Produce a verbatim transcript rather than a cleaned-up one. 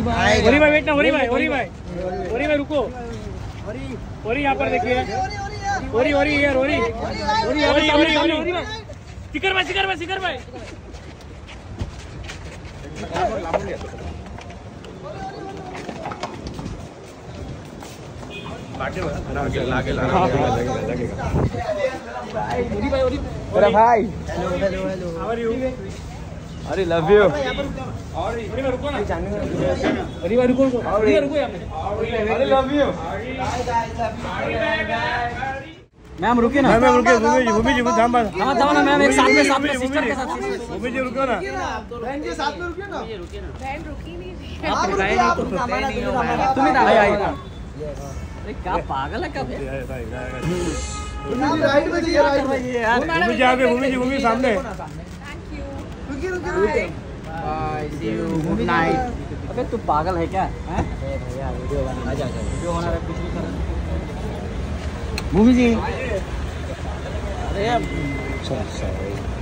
ओरी भाई वेट ना, ओरी भाई, ओरी भाई, ओरी भाई रुको, ओरी यहाँ पर देखिए, ओरी ओरी यार, ओरी ओरी ओरी ओरी ओरी भाई, सिकर भाई, सिकर भाई, सिकर भाई, अरे भाई, अरे लव यू, अरे रुको ना, अरे भाई रुको, अरे रुको यहाँ पे, अरे लव यू, मैम रुके ना, मैम रुके, भूमि जी, भूमि जी कुछ थाम बात, हाँ थामा ना मैम, एक साथ में, साथ में सिस्टर के साथ, भूमि जी रुको ना, बहन के साथ में रुके ना, बहन रुकी नहीं थी, तुम्हें आई आई, अरे क्या पागल है, कब राइट में दिया, राइट में यार, भूमि जी आगे, भूमि जी, भूमि सामने, रुकी रुकी रुकी, bye see you, good night. अबे तू पागल है क्या? हैं? अरे भैया वीडियो बना, आजा आजा, वीडियो बना रहा, कुछ नहीं कर रहा। भूमि जी, अरे यार, सॉरी